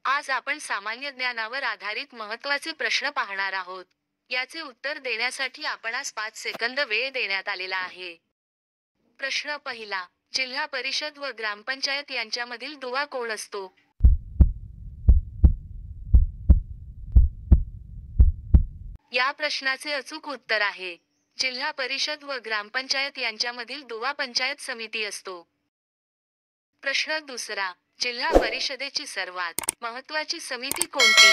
आज आपण सामान्य ज्ञानावर आधारित महत्त्वाचे प्रश्न पाहणार आहोत. याचे उत्तर देण्यासाठी आपणास 5 सेकंद वेळ देण्यात आलेला आहे. प्रश्न पहिला. जिल्हा परिषद व ग्रामपंचायत यांच्यामधील दुवा कोण असतो? या प्रश्नाचे अचूक उत्तर आहे. जिल्हा परिषद व ग्रामपंचायत यांच्यामधील दुवा पंचायत समिती असतो. प्रश्न दुसरा. जिल्हा परिषदेची सर्वात महत्त्वाची समिती कोणती?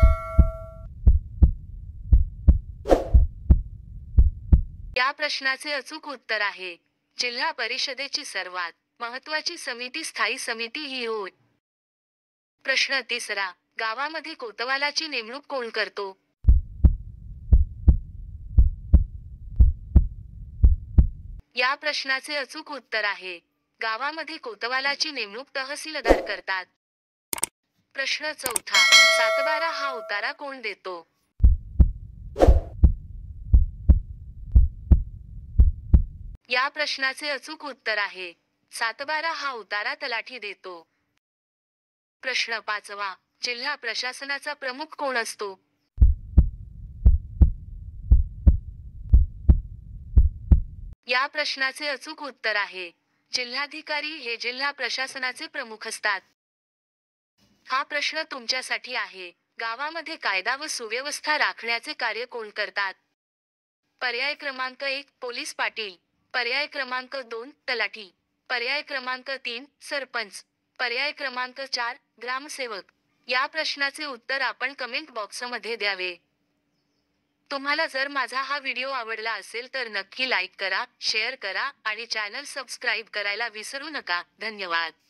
या प्रश्नाचे अचूक उत्तर आहे. जिल्हा परिषदेची सर्वात महत्त्वाची समिती स्थायी समिती ही होय. प्रश्न तिसरा. गावामध्ये कोतवालाची नेमणूक कोण करतो? या प्रश्नाचे अचूक उत्तर आहे. गावामध्ये कोतवालाची नेमणूक तहसीलदार करतात. प्रश्न चौथा. सातबारा हा उतारा कोण देतो? या प्रश्नाचे अचूक उत्तर आहे. सातबारा हा उतारा तलाठी देतो. प्रश्न पाचवा. जिल्हा प्रशासनाचा प्रमुख कोण असतो? या प्रश्नाचे अचूक उत्तर आहे. जिल्हाधिकारी हे जिल्हा प्रशासनाचे प्रमुख असतात. हा प्रश्न तुमच्यासाठी आहे. गावामध्ये कायदा व सुव्यवस्था राखण्याचे कार्य कोण करतात? पर्याय क्रमांक 1 पोलीस पाटील, पर्याय क्रमांक 2 तलाठी, पर्याय क्रमांक 3 सरपंच, पर्याय क्रमांक 4 ग्रामसेवक. या प्रश्नाचे उत्तर आपण कमेंट बॉक्समध्ये द्यावे. तुम्हाला जर माझा हा व्हिडिओ आवडला असेल तर नक्की लाईक करा, शेअर करा आणि चॅनल सबस्क्राईब करायला विसरू नका. धन्यवाद.